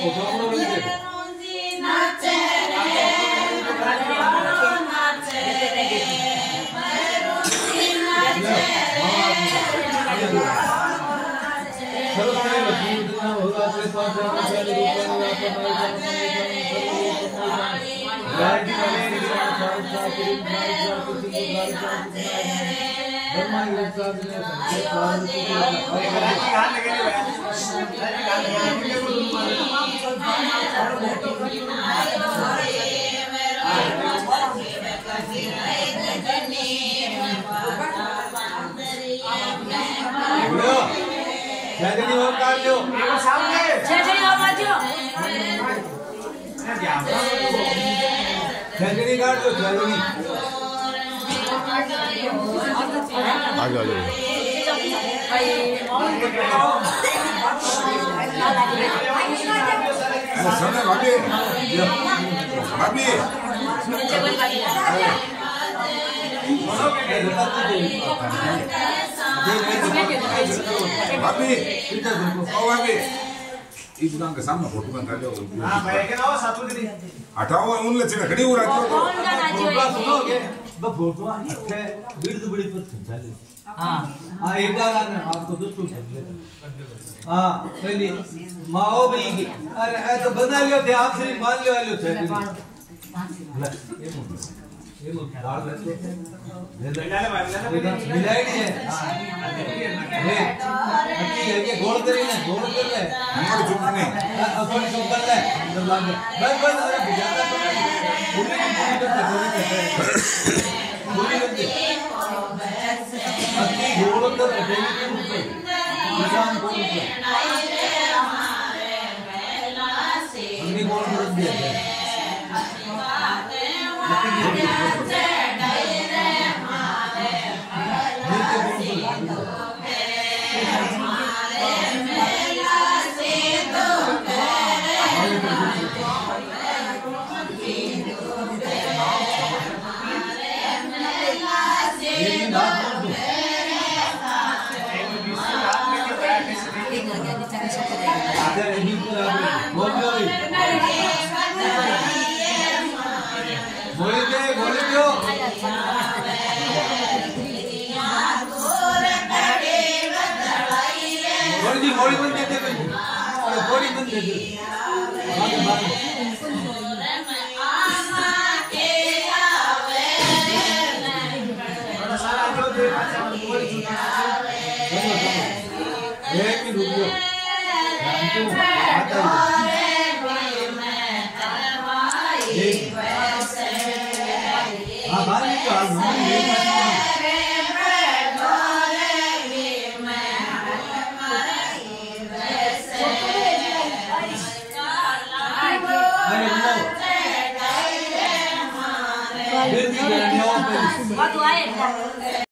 इस दुकान के सामने फोटो बन कर लो। हां भाई के नाव सातु दिन हटाओ उन लचना खड़ी हो रखो तो सुनोगे ब फोटो अच्छे बीड़ बड़ी पर चले। हां एक बार आपको दोस्तों हां पहले माओ भी अरे ऐ तो बना लियो थे आप सिर्फ मान लियो आलो थे ये मुझे दाल लेते मिलाई नहीं है ये अच्छी है कि गोल कर ले नंबर चुपने अपन चुप कर ले अंदर लाग बस अरे बिजाता बोली अच्छी गोल कर अकेले के ऊपर निशान को हमने गोल कर दिया गोली बंद दे दे गोली बंद दे दे एक ही रुक जाओ What do I